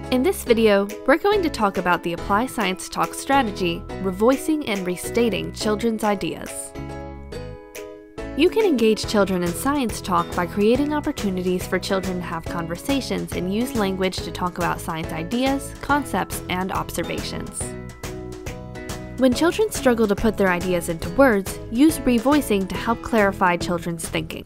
In this video, we're going to talk about the Apply Science Talk strategy, revoicing and restating children's ideas. You can engage children in science talk by creating opportunities for children to have conversations and use language to talk about science ideas, concepts, and observations. When children struggle to put their ideas into words, use revoicing to help clarify children's thinking.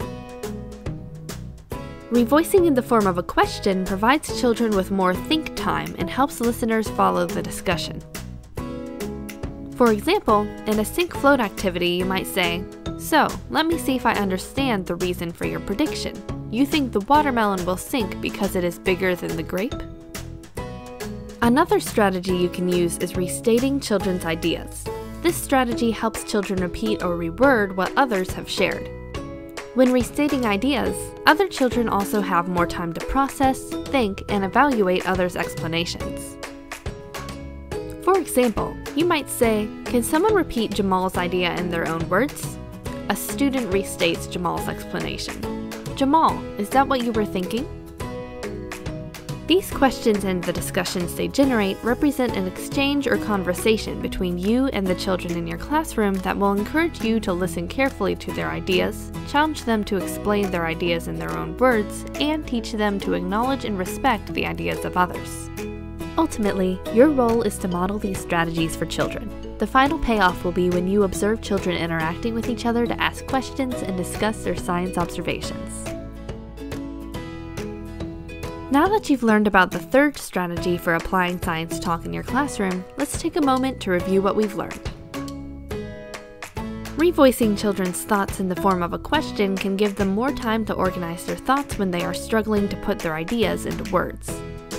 Revoicing in the form of a question provides children with more think time and helps listeners follow the discussion. For example, in a sink float activity, you might say, "So, let me see if I understand the reason for your prediction. You think the watermelon will sink because it is bigger than the grape?" Another strategy you can use is restating children's ideas. This strategy helps children repeat or reword what others have shared. When restating ideas, other children also have more time to process, think, and evaluate others' explanations. For example, you might say, "Can someone repeat Jamal's idea in their own words?" A student restates Jamal's explanation. "Jamal, is that what you were thinking?" These questions and the discussions they generate represent an exchange or conversation between you and the children in your classroom that will encourage you to listen carefully to their ideas, challenge them to explain their ideas in their own words, and teach them to acknowledge and respect the ideas of others. Ultimately, your role is to model these strategies for children. The final payoff will be when you observe children interacting with each other to ask questions and discuss their science observations. Now that you've learned about the third strategy for applying science talk in your classroom, let's take a moment to review what we've learned. Revoicing children's thoughts in the form of a question can give them more time to organize their thoughts when they are struggling to put their ideas into words.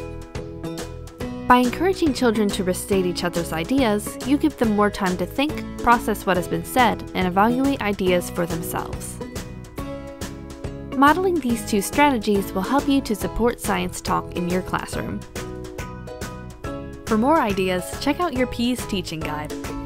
By encouraging children to restate each other's ideas, you give them more time to think, process what has been said, and evaluate ideas for themselves. Modeling these two strategies will help you to support science talk in your classroom. For more ideas, check out your P's teaching guide.